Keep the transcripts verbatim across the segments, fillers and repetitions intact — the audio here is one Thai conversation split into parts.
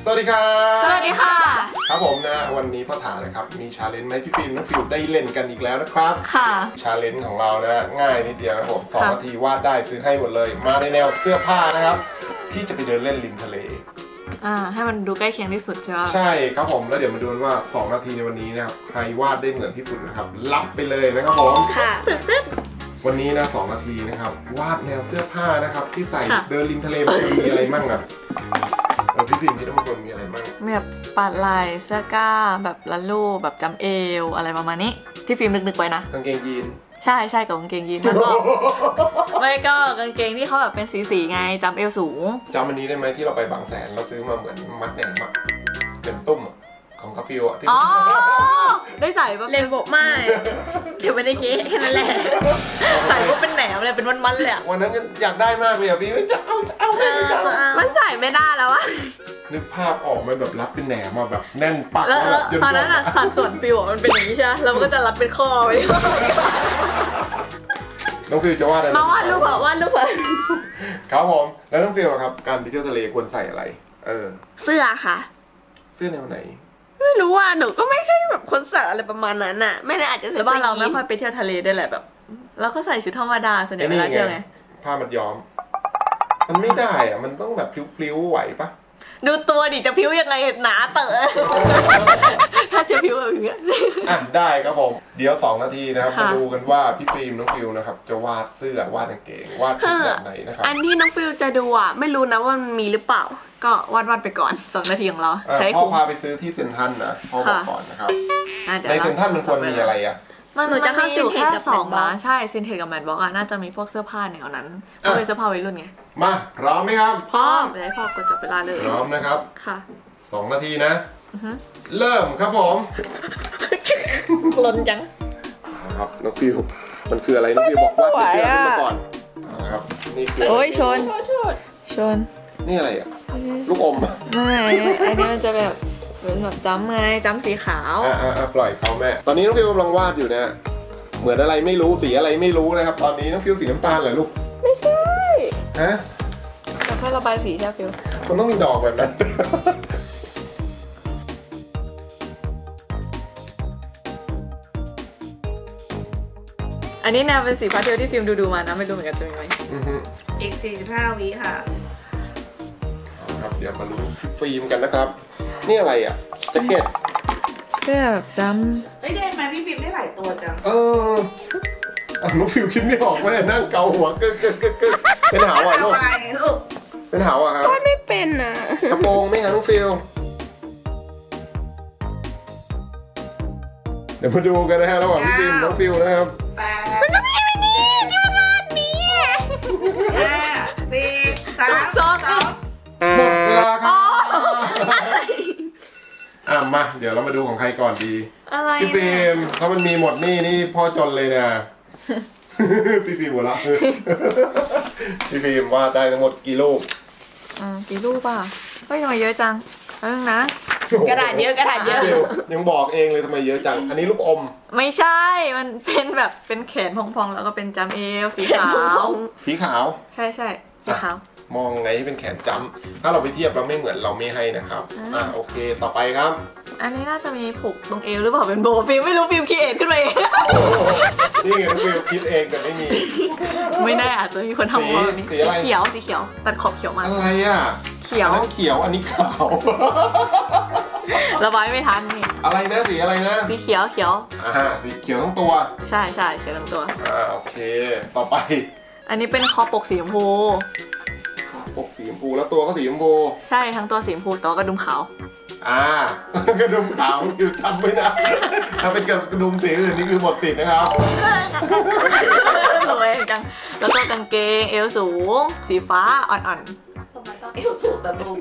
วัสดีครับสวัสดีค่ะครับผมนะวันนี้พ่อถานะครับมีชาเลนจ์ให้พี่ฟิล์มน้องฟิวได้เล่นกันอีกแล้วนะครับค่ะชาเลนจ์ของเรานะง่ายนิดเดียวนะครับผมสองนาทีวาดได้ซื้อให้หมดเลยมาในแนวเสื้อผ้านะครับที่จะไปเดินเล่นริมทะเลอ่าให้มันดูใกล้เคียงที่สุดใช่ไหมใช่ครับผมแล้วเดี๋ยวมาดูว่าสองนาทีในวันนี้นะครับใครวาดได้เหมือนที่สุดนะครับรับไปเลยนะครับผมค่ะวันนี้นะสองนาทีนะครับวาดแนวเสื้อผ้านะครับที่ใส่เดินริมทะเลมันมีอะไรมั่งอ่ะเออพี่พิมพ์ที่ต้องคนมีอะไรมั่งมีแบบปาดลายเสื้อกล้าแบบลันลูแบบจำเอวอะไรประมาณนี้ที่ฟิล์มนึกๆไว้นะกางเกงยีนใช่ใช่กับกางเกงยีนแล้วก็ไม่ก็กางเกงที่เขาแบบเป็นสีๆไงจำเอวสูงจำอันนี้ได้ไหมที่เราไปบางแสนเราซื้อมาเหมือนมัดแหนมอะเป็นตุ้มของกาฟิวอะที่อ๋อได้ใส่ปะเลนโบไม่เก็บไว้ในเก๊แค่นั้นแหละใส่ปุ๊บเป็นแหนมเลยเป็นมันๆเลยวันนั้นอยากได้มากเลยอะพี่ไม่จะเอาเอาไม่จะมันใส่ไม่ได้แล้วอะนึกภาพออกมันแบบรัดเป็นแหนมมาแบบแน่นปักแล้วตอนนั้นอะสัดส่วนฟิวมันเป็นอย่างนี้ใช่ไหมแล้วมันก็จะรัดเป็นข้อไปน้องฟิวจะวาดอะไรมาวาดรูปเหรอวาดรูปเหรอครับผมแล้วน้องฟิวครับการไปเที่ยวทะเลควรใส่อะไรเออเสื้อค่ะเสื้อแนวไหนไม่รู้ว่าหนูก็ไม่ค่อยแบบคนใส่อะไรประมาณนั้นน่ะไม่ได้อาจจะใส่บ้านเราไม่ค่อยไปเที่ยวทะเลได้แหละแบบเราก็ใส่ชุดธรรมดาส่วนใหญ่เวลาเที่ยวไงผ้ามัดย้อมมันไม่ได้อะมันต้องแบบพลิ้วๆไหวปะดูตัวดิจะพิ้วยังไงหนาเต๋อถ้าจะพิ้วแบบนี้อ่ะได้ครับผมเดี๋ยวสองนาทีนะครับมาดูกันว่าพี่ฟิล์มน้องฟิวนะครับจะวาดเสื้อวาดกางเกงวาดชุดแบบไหนนะครับอันที่น้องฟิวจะดูอ่ะไม่รู้นะว่ามันมีหรือเปล่าก็วาดวาดไปก่อนสองนาทีของเราใช้พ่อพาไปซื้อที่เซ็นทรัลนะพ่อบอกก่อนนะครับในเซ็นทรัลมันควรมีอะไรอ่ะมันหนูจะเข้าซินเทจกับสองร้านใช่ซินเทจกับแมทบ็อกอะน่าจะมีพวกเสื้อผ้าแนวนั้นเพราะเป็นเสื้อผ้าวัยรุ่นไงมาพร้อมไหมครับพร้อมเดี๋ยวให้พ่อกดจับเวลาเลยพร้อมนะครับค่ะสองนาทีนะเริ่มครับผมกลนจังครับน้องฟิวมันคืออะไรน้องฟิวบอกว่าเชื่อขึ้นมาก่อนนะครับนี่คือโอ้ยชนชนนี่อะไรอ่ะลูกอมไม่อันนี้มันจะแบบเหมือนแบบจ้ำไงจ้ำสีขาวอ่าอ่าปล่อยเขาแม่ตอนนี้น้องฟิวกำลังวาดอยู่นะเหมือนอะไรไม่รู้สีอะไรไม่รู้นะครับตอนนี้น้องฟิวสีน้ำตาลเหรอลูกไม่ใช่ฮะแต่แค่ระบายสีใช่ฟิวมันต้องมีดอกแบบนั้นอันนี้แนวเป็นสีพาสเทลที่ฟิล์มดูดูมานะไม่รู้เหมือนกันจะมีไหมอีกสี่สิบห้าวิค่ะครับเดี๋ยวมาลุ้นฟิล์มกันนะครับนี่อะไรอ่ะแจ็คเก็ตเสื้อแบบจำไม่ได้ไหมพี่ฟิล์มได้หลายตัวจังเอออ่ะน้องฟิวคิดไม่ออกแม่นั่งเกาหัวเกิกเกิกเกิกเกิกเป็นหาวอ่ะลูกเป็นหาวอ่ะครับก็ไม่เป็นอ่ะกระโปรงไหมครับน้องฟิวเดี๋ยวมาดูกันนะฮะระหว่างพี่ฟิล์มน้องฟิวนะครับมันจะไม่ไม่ดีที่มันวาดนี้ห้าสี่สามสองหมดเวลาครับอ่ะมาเดี๋ยวเรามาดูของใครก่อนดีพี่ฟิล์มถ้ามันมีหมดนี่นี่พ่อจนเลยนะพี่ฟิล์มหมดละพี่ฟิล์มว่าได้ทั้งหมดกี่ลูกอ่ากี่ลูกป่ะเฮ้ยทำไมเยอะจังเรื่องนะกระดาษเยอะกระดาษเยอะยังบอกเองเลยทำไมเยอะจังอันนี้ลูกอมไม่ใช่มันเป็นแบบเป็นแขนพองๆแล้วก็เป็นจำเอวสีขาวสีขาวใช่ใช่สีขาวมองไงให้เป็นแขนจำถ้าเราไปเทียบเราไม่เหมือนเราไม่ให้นะครับอ่ะโอเคต่อไปครับอันนี้น่าจะมีผูกตรงเอวหรือเปล่าเป็นโบฟิล์มไม่รู้ฟิล์มคิดเองขึ้นมาเองนี่ไงฟิล์มคิดเองแต่ไม่มีไม่แน่อาจจะมีคนทำแบบนี้สีเขียวสีเขียวตัดขอบเขียวมาอะไรอ่ะเขียวเขียวอันนี้ขาวระบายไม่ทันนี่อะไรนะสีอะไรนะสีเขียวเขียวอ่าสีเขียวทั้งตัวใช่ใช่เขียวทั้งตัวอ่าโอเคต่อไปอันนี้เป็นคอปกสีชมพูคอปกสีชมพูแล้วตัวก็สีชมพูใช่ทั้งตัวสีชมพูตัวกระดุมขาวอ่ากระดุมขาวคือจำไม่ได้ถ้าเป็นกระดุมสีอื่นนี่คือหมดสิทธิ์นะครับรวยจังแล้วก็กางเกงเอวสูงสีฟ้าอ่อนๆเอวสูงแต่ดู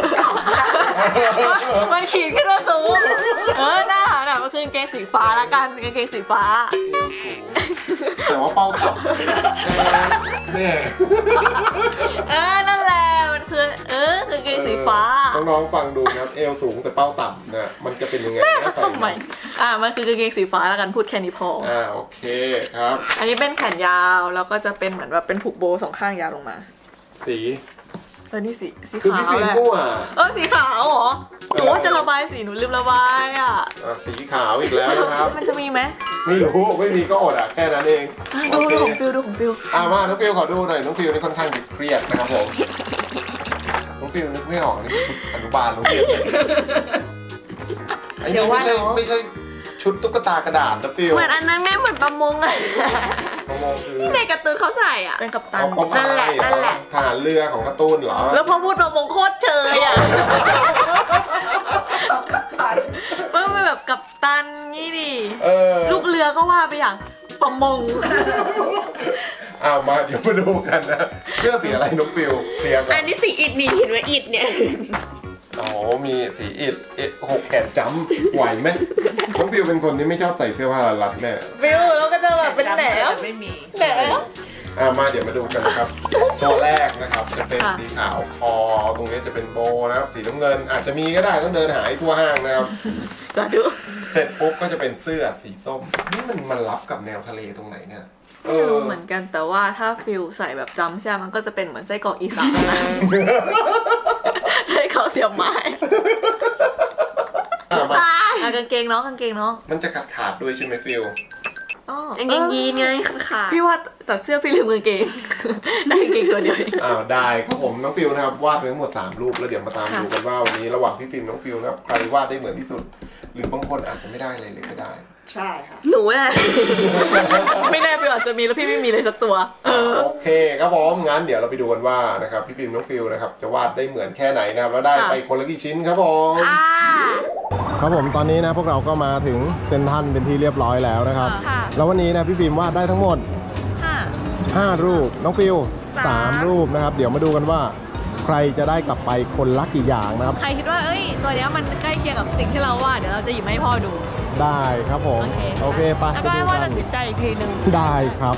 มันขีดขึ้นมาสูงเออหน้าหน่ะมันคือกางเกงสีฟ้าละกันกางเกงสีฟ้าเอวสูงแต่ว่าเป้าต่ำแม่เออนั่นแหละมันคือเออกางเกงสีฟ้าน้องๆฟังดูนะเอวสูงแต่เป้าต่ำเนี่ยมันจะเป็นยังไงนะทำไมอ่ามันคือกางเกงสีฟ้าละกันพูดแค่นี้พออ่าโอเคครับอันนี้เป็นแขนยาวแล้วก็จะเป็นเหมือนแบบเป็นผูกโบสองข้างยาวลงมาสีเออนี่สีสีคือขาพี่วฟิล์มแหละมั่วเออสีขาวเหรอหนูว่าจะระบายสีหนูลืมระบายอ่ะอ่ะสีขาวอีกแล้วนะครับมันจะมีไหมไม่รู้ไม่มีก็อดอ่ะแค่นั้นเองอ่ะโอดูเคดูของฟิวดูของฟิวอ่ะมาน้องฟิวขอดูหน่อยน้องฟิวนี่ค่อนข้างจะเครียดนะครับผมน้องฟิวนึกไม่ออกนี่อนุบาลน้องฟิวไอ้นี่ไม่ใช่ไม่ใช่ชุดตุ๊กตากระดาษนะฟิวเหมือนอันนั้นแม่เหมือนประมงอะมองคือที่ในการ์ตูนเขาใส่อ่ะเป็นกัปตันเอาป้อมนั่นแหละนั่นแหละทหารเรือของการ์ตูนเหรอแล้วพอพูดประมงโคตรเชยอ่ะเมื่อมันแบบกัปตันงี้ดิเออลูกเรือก็ว่าไปอย่างประมงอ้าวมาเดี๋ยวมาดูกันนะเสื้อสีอะไรน้องฟิวเคลียร์ก่ออันนนี้สีอิฐนี่เห็นไหมอิฐเนี่ยอ๋อมีสีอิดเอ๊ะหกแขนจ้ำไหวไหมน้องฟิวเป็นคนที่ไม่ชอบใส่เสื้อผ้ารัดๆแน่ฟิวแล้วก็จะแบบเป็นแหนมไม่มีแหนมอ่ามาเดี๋ยวมาดูกันนะครับ ตัวแรกนะครับจะเป็นค่ะสีขาวคอตรงนี้จะเป็นโบนะครับสีน้ำเงินอาจจะมีก็ได้ต้องเดินหาให้ทั่วห้างนะครับสาธุเสร็จปุ๊บก็จะเป็นเสื้อสีส้มนี่มันมันรับกับแนวทะเลตรงไหนเนี่ยไม่รู้เหมือนกันแต่ว่าถ้าฟิลใส่แบบจำใช่ไหมมันก็จะเป็นเหมือนไส้กรอกอีสานนะ ไส้กรอกเสียบไม้อ่ะมาอ่ะกางเกงน้องกางเกงน้องมันจะขาดขาดๆด้วยใช่ไหมฟิวอ๋ออันนี้ยีนไงขาดพี่ว่าแต่เสื้อพี่ลืมกางเกง ได้กางเกงตัวเดียวเองอ้าวได้ครับผมน้องฟิวนะครับวาดไปทั้งหมดสามรูปแล้วเดี๋ยวมาตามดูกันว่าวันนี้ระหว่างพี่ฟิล์มน้องฟิวนะครับใครวาดได้เหมือนที่สุด หรือบางคนอาจจะไม่ได้เลยเลยก็ได้ใช่ค่ะหนูอะไม่แน่ฟิลอาจจะมีแล้วพี่ไม่มีเลยสักตัว เออโอเคครับผมงั้นเดี๋ยวเราไปดูกันว่านะครับพี่ฟิล์มน้องฟิวนะครับจะวาดได้เหมือนแค่ไหนนะครับแล้วได้ค่ะไปคนละกี่ชิ้นครับผมค่ะครับผมตอนนี้นะพวกเราก็มาถึงเซ็นทรัลเป็นที่เรียบร้อยแล้วนะครับค่ะแล้ววันนี้นะพี่ฟิล์มวาดได้ทั้งหมดค่ะห้ารูปน้องฟิวสามรูปนะครับเดี๋ยวมาดูกันว่าใครจะได้กลับไปคนละกี่อย่างนะครับใครคิดว่าเอ้ยตัวเนี้ยมันใกล้เคียงกับสิ่งที่เราวาดเดี๋ยวเราจะหยิบมาให้พ่อดูได้ครับผมโอเคโอเคไปแล้วก็ให้ไปพ่อดูตัดสินใจอีกทีหนึ่งได้ครับ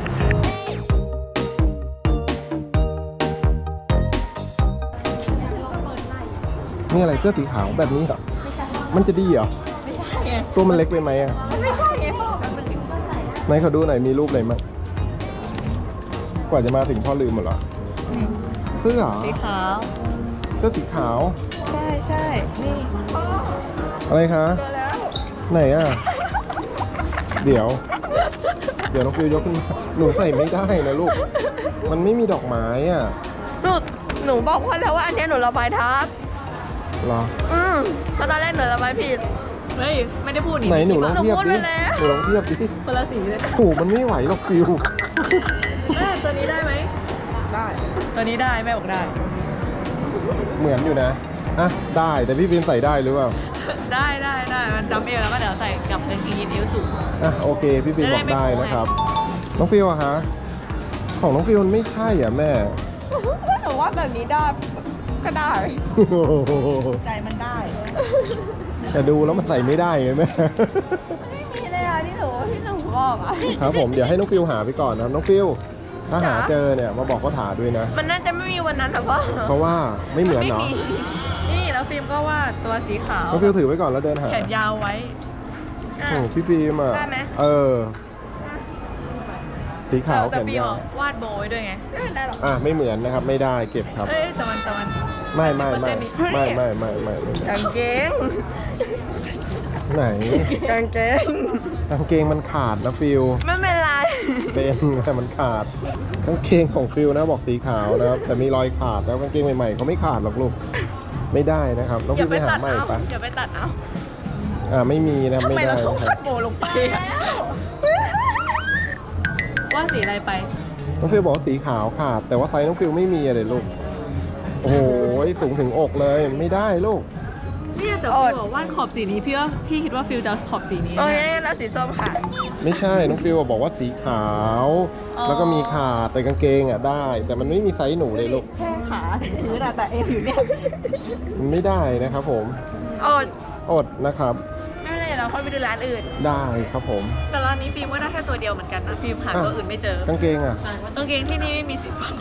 นี่อะไรเสื้อสีขาวแบบนี้เหรอมันจะดีเหรอไม่ใช่ไงตัวมันเล็กไปไหมอะไม่ใช่ไงพ่อมันเป็นไหนเขาดูหน่อยมีรูปอะไรมั้งกว่าจะมาถึงพ่อลืมหมดเหรอเสื้อเหรอสีขาวเสื้อสีขาวใช่ใช่นี่อะไรคะเจอแล้วไหนอ่ะ เดี๋ยว เดี๋ยวน้องฟิวยกขึ้นมาหนูใส่ไม่ได้นะลูก มันไม่มีดอกไม้อ่ะหนูหนูบอกพ่อแล้วว่าอันเนี้ยหนูระบายทับเหรออืมเพราะตอนแรกหนูระบายผิดเฮ้ยไม่ได้พูดนี่ไหนหนูลองเทียบหนูพูดดิไปแล้วหนูลองเทียบดิคนละสีเลยโอ้โหมันไม่ไหวหรอกฟิวแม่ตัวนี้ได้ไหมได้ตัวนี้ได้แม่บอกได้เหมือนอยู่นะอ่ะได้แต่พี่ฟิล์มใส่ได้หรือเปล่าได้ได้ได้มันจำเอวแล้วก็เดี๋ยวใส่กับกางเกงยีนเอวสูงอ่ะโอเคพี่ฟิล์มบอกจะได้ได้ไม่นะครับ น้องฟิวอะฮะของน้องฟิวมันไม่ใช่อ่ะแม่หนูว่าแบบนี้ได้ก็ได้ใจมันได้แต่ดูแล้วมันใส่ไม่ได้ไงแม่ไม่มีเลยอ่ะที่หนูที่หนูบอกอ่ะครับผมเดี๋ยวให้น้องฟิวหาไปก่อนนะครับน้องฟิวถ้าหาจ๋าเจอเนี่ยมาบอกก็ถาด้วยนะมันน่าจะไม่มีวันนั้นแต่ว่าเพราะว่าไม่เหมือนไม่เนาะมีนี่แล้วฟิล์มก็วาดตัวสีขาวน้องฟิวถือไว้ก่อนแล้วเดินหาแขนยาวไว้อ่ะโอ้พี่ฟิล์มอ่ะได้ไหมเออ สีขาวแต่แขนฟิล์มยาวอะวาดโบไว้ด้วยไงไม่เป็นไรหรอกอ่ะไม่เหมือนนะครับไม่ได้เก็บครับเอ้ยแต่มันแต่มันไม่ไม่ไม่เปอร์เซ็นต์นี่ไม่ไม่ไม่ไม่ไม่กางเกงไหนกางเกงกางเกงมันขาดนะฟิวไม่เป็นไรเป็นแต่มันขาดกางเกงของฟิวนะบอกสีขาวนะครับแต่มีรอยขาดแล้วกางเกงใหม่ๆเขาไม่ขาดหรอกลูกไม่ได้นะครับน้องอย่าฟิวไปไปหาตัดใหม่เอาไปอย่าไปตัดเอาอ่าไม่มีนะทำไม่ไมได้เราต้องนะควารับดโบลงไปอะวาดสีอะไรไปน้องฟิวบอกว่าสีขาวขาดแต่ว่าไซส์น้องฟิวไม่มีอะเด็ลูกโอ้โหสูงถึงอกเลยไม่ได้ลูกเนี่ยแต่อฟิดวอะวาดขอบสีนี้พี่ว่าพี่คิดว่าฟิวจะเอาขอบสีนี้โอเคแน่แล้วสีส้มค่ะไม่ใช่น้องฟิวบอกว่าสีขาวอ๋อแล้วก็มีขาดแต่กางเกงอ่ะได้ แต่มันไม่มีไซส์หนูเลยลูกแค่ขาถือน่ะแต่เอวอยู่เนี่ยมันไม่ได้นะครับผมอดอดนะครับไม่เป็นไรเราค่อยไปดูร้านอื่นได้ครับผมแต่ร้านนี้ฟิล์มก็ได้แค่ตัวเดียวเหมือนกันนะฟิล์มหาตัวอื่นไม่เจอกางเกงอ่ะกางเกงที่นี่ไม่มีสีฟ้า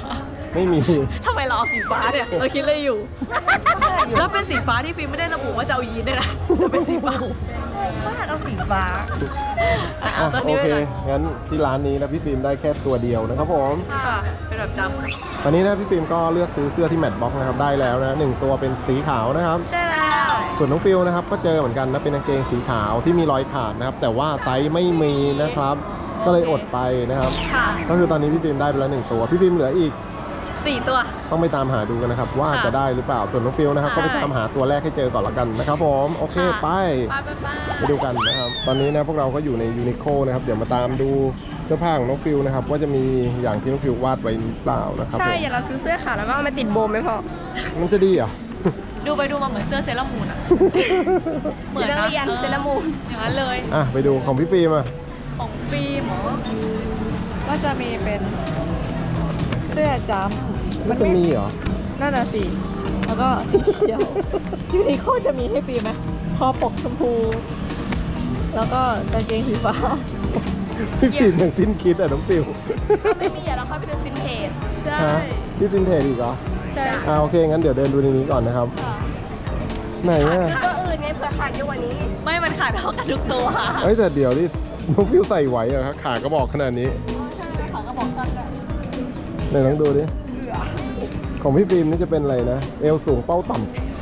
ไม่มีทำไมเราเอาสีฟ้าเนี่ยเราคิดเลยอยู่ แล้วเป็นสีฟ้าที่ฟิล์มไม่ได้ระบุว่าจะเอายีนด้วยนะแต่เป็นสีฟ้าบ้านเอาสีฟ้าอ่ะอ่ะตอนโอนี้เคไปก่อนงั้นที่ร้านนี้นะพี่ฟิล์มได้แค่ตัวเดียวนะครับผมค่ะเป็นแบบจตอนนี้นะพี่ฟิล์มก็เลือกซื้อเสื้อที่แมทบ็อกนะครับได้แล้วนะหนึ่งตัวเป็นสีขาวนะครับำใช่แล้วส่วนน้องฟิลนะครับก็เจอเหมือนกันนะเป็นกางเกงสีขาวที่มีรอยขาดนะครับแต่ว่าไซส์ไม่มีนะครับ ก็เลยอดไปนะครับค่ะก็คือตอนนี้พี่ฟิล์มได้ไปแล้วหนึ่งตัวพี่ฟิล์มเหลืออีกสี่ตัวต้องไปตามหาดูกันนะครับว่าค่ะจะได้หรือเปล่าส่วนน้องฟิลนะครับใช่ก็ไปตามหาตัวแรกให้เจอก่อนละกันนะครับผมโอเคค่ะไปไปไปไปไปดูกันนะครับตอนนี้นะพวกเราก็อยู่ในยูนิโคนะครับเดี๋ยวมาตามดูเสื้อผ้าของน้องฟิลนะครับว่าจะมีอย่างที่น้องฟิลวาดไว้หรือเปล่านะครับใช่ผมอย่าเราซื้อเสื้อขาวแล้วก็เอามาติดโบว์ไหมพ่อมันจะดีเหรอดูไปดูมาเหมือนเสื้อเซรามูนอะเหมือนนักนะเรียนออเซรามูนอย่างนั้นเลยอ่ะไปดูของพี่ฟิล์มอ่ะของฟิล์มเหรอก็จะมีเป็นเสื้อจัมป์มันจะมีเหรอนั่นน่ะสิแล้วก็สีเขียวยูนิโคจะมีให้ฟิล์มไหมคอปกชมพู แล้วก็กางเกงสีฟ้าพี่ฟิล์มอย่างสิ้นคิดอ่ะน้องฟิลไม่มีอย่าเราเข้าไปดูซินเทจใช่ฮะพี่ซินเทจอีกเหรอใช่อ่าโอเคงั้นเดี๋ยวเดินดูในนี้ก่อนนะครับค่ะไหนอ่ะตัวอื่นไงเผื่อขาดเยอะกว่านี้ไม่มันขาดเท่ากันทุกตัวค่ะเอ้ยแต่เดี๋ยวนี่น้องฟิลใส่ไหวเหรอครับขากระบอกขนาดนี้ขากระบอกสั้นอะไหนลองดูดิของพี่ฟิล์มนี่จะเป็นอะไรนะเอวสูงเป้าต่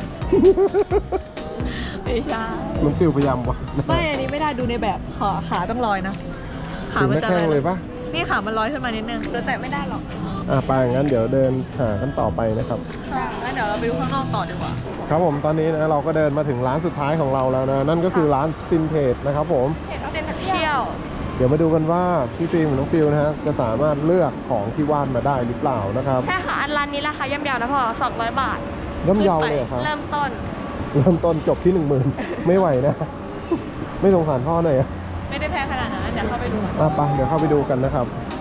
ไม่ใช่ำน้องฟิลพยายามวะไม่อันนี้ไม่ได้ดูในแบบขาขาต้องลอยนะ ขาถึงมันหน้าจะแข้งเลยปะนี่ขามันลอยขึ้นมานิดนึงหรือใส่ไม่ได้หรอกอ่ะไปงั้นเดี๋ยวเดินหากันต่อไปนะครับค่ะงั้นเดี๋ยวเราไปดูข้างนอกต่อดีกว่าครับผมตอนนี้นะเราก็เดินมาถึงร้านสุดท้ายของเราแล้วนะนั่นก็คือร้านซินเทจนะครับผมเซนเที่ยวเดี๋ยวมาดูกันว่าพี่ฟิล์มกับน้องฟิลนะฮะจะสามารถเลือกของที่วาดมาได้หรือเปล่านะครับใช่ค่ะ อันร้านนี้ราคาย่อมเยาวนะพ่อสองร้อยบาทย่อมเยาเลยเหรอครับเริ่มต้นเริ่มต้นจบที่หนึ่งหมื่นไม่ไหวนะ ไม่สงสารพ่อหน่อยอะไม่ได้แพงขนาดนั้นเดี๋ยวเข้าไปดูก่อนอ่ะไปเดี๋ยวเข้าไปดูกันนะครับ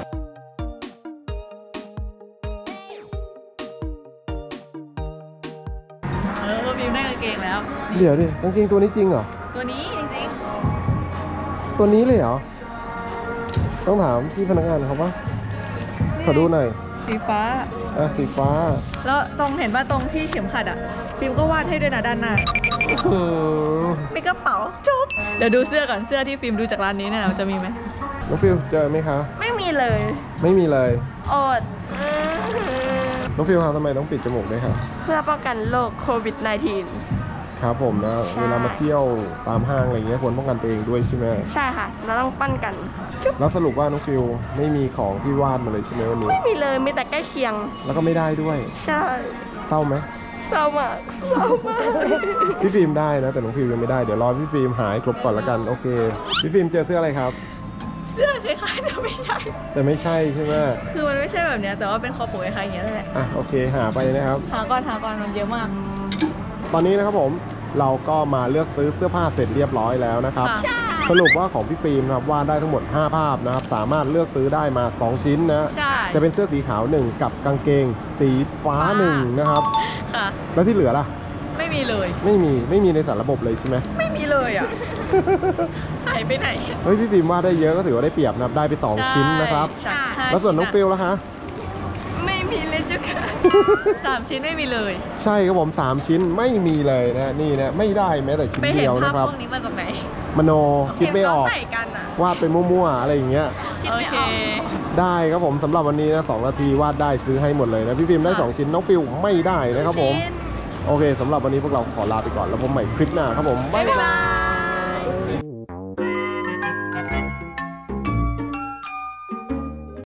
เออว่าฟิล์มได้กางเกงแล้วเดี๋ยวดิกางเกงตัวนี้จริงเหรอตัวนี้จริงตัวนี้เลยเหรอต้องถามพี่พนักงานเขาปะๆขอดูหน่อยสีฟ้าอ่ะสีฟ้าแล้วตรงเห็นว่าตรงที่เข็มขัดอ่ะ ฟิล์มก็วาดให้ด้วยนะด้านหน้าอืมมีกระเป๋าจุ๊บเดี๋ยวดูเสื้อก่อนเสื้อที่ฟิล์มดูจากร้านนี้เนี่ยนะมันจะมีไหมน้องฟิลเจอไหมคะไม่มีเลยไม่มีเลยอดน้องฟิลครับทำไมต้องปิดจมูกด้วยครับเพื่อป้องกันโรคโควิด สิบเก้าครับผมนะใช่เวลามาเที่ยวตามห้างอะไรอย่างเงี้ยควรป้องกันตัวเองด้วยใช่ไหมใช่ค่ะ เราต้องปั้นกันแล้วสรุปว่าน้องฟิลไม่มีของที่วาดมาเลยใช่ไหมวันนี้ไม่มีเลย มีแต่ใกล้เคียงแล้วก็ไม่ได้ด้วยใช่เศร้าไหมเศร้ามากเศร้ามากพี่ฟิล์มได้นะแต่น้องฟิลยังไม่ได้เดี๋ยวรอพี่ฟิล์มหายครบก่อนละกันโอเคพี่ฟิล์มเจอเสื้ออะไรครับเสื้อคล้ายๆแต่ไม่ใช่แต่ไม่ใช่ใช่ไหมคือมันไม่ใช่แบบเนี้ยแต่ว่าเป็นคอปกคล้ายๆอย่างเงี้ยแหละอ่ะโอเคหาไปนะครับหาก่อนหาก่อนมันเยอะมากตอนนี้นะครับผมเราก็มาเลือกซื้อเสื้อผ้าเสร็จเรียบร้อยแล้วนะครับค่ะสรุปว่าของพี่ฟิล์มนะครับวาดได้ทั้งหมดห้าภาพนะครับสามารถเลือกซื้อได้มาสองชิ้นนะใช่จะเป็นเสื้อสีขาวหนึ่งกับกางเกงสีฟ้าหนึ่งนะครับค่ะแล้วที่เหลือล่ะไม่มีเลยไม่มีไม่มีในสารระบบเลยใช่ไหมไม่มีเลยอ่ะ หายไปไหนเฮ้ยพี่ฟิล์มวาดได้เยอะก็ถือว่าได้เปรียบนะครับได้ไปสองชิ้นนะครับใช่ห้าแล้วส่วนน้องฟิลล่ะคะไม่มีเลยจุกค่ะสามชิ้นไม่มีเลยใช่ครับผมสามชิ้นไม่มีเลยนะนี่นะไม่ได้แม้แต่ชิ้นไปเห็เดีนยวภาพนะครับพวกนี้มาจากไหนมโนคิดไม่ออกเห็นเขาใส่กันอ่ะวาดไปมั่วๆอะไรอย่างเงี้ยคิดโอไม่เคออกได้ครับผมสำหรับวันนี้นะสองนาทีวาดได้ซื้อให้หมดเลยนะพี่ฟิล์มได้ค่ะสองชิ้นน้องฟิลไม่ได้นะครับผมชิ้นโอเคสำหรับวันนี้พวกเราขอลาไปก่อนแล้วพบใหม่คลิปหน้าครับผมบ๊ายบาย